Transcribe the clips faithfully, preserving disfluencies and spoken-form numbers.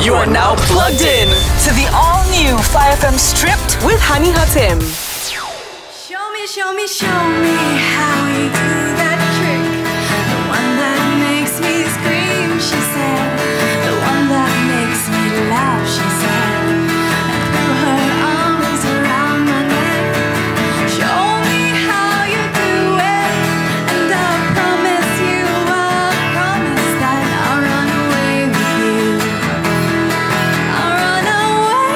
You are now plugged in to the all-new Fly F M Stripped with Hani Hatim. Show me, show me, show me how you do that trick. The one that makes me scream, she said. The one that makes me laugh, she said. And threw her arms around my neck. Show me how you do it. And I'll promise you, I'll promise that I'll run away with you. I'll run away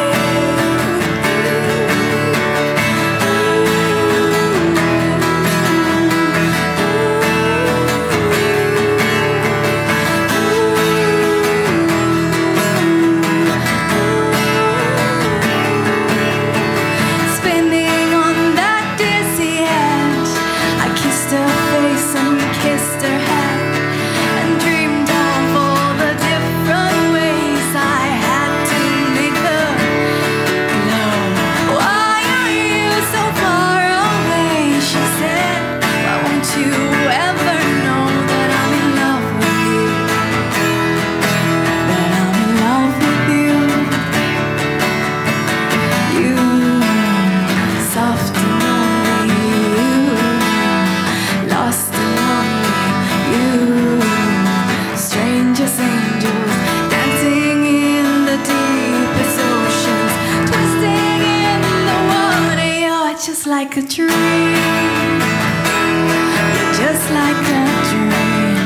spinning on that dizzy edge. I kissed her face and kissed her head, and dreamed of all the different ways I had to make her know. Why are you so far away? She said. Why won't you ever know that I'm in love with you? That I'm in love with you. You, soft and lonely, you, lost and lonely, you, strangest angels, dancing in the deepest oceans, twisting in the water. You're just like a dream. You're just like a dream.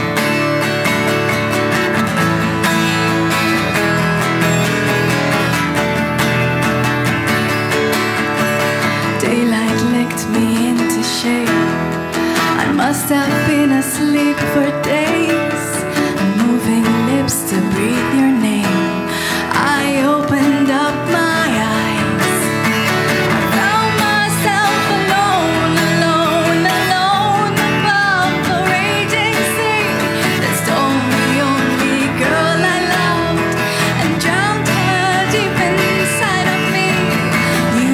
Daylight licked me into shape. I must have been asleep for days, moving lips to breathe your name. I opened up my eyes. I found myself alone, alone, alone above the raging sea that stole the only girl I loved and drowned her deep inside of me. You,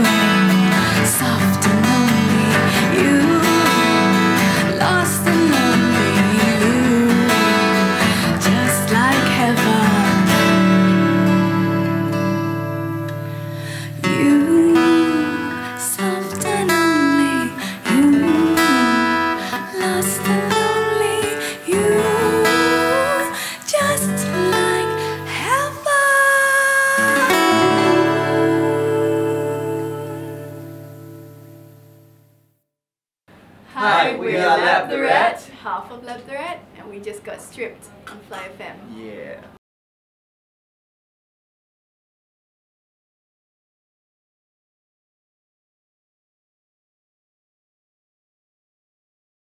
soft and lonely, you, lost and lonely, you, just like heaven. You, soft and lonely, you, lost and lonely, you, just like heaven. Hi, we are Lab the Rat. half of Lab the Rat, and we just got stripped on Fly F M. Yeah.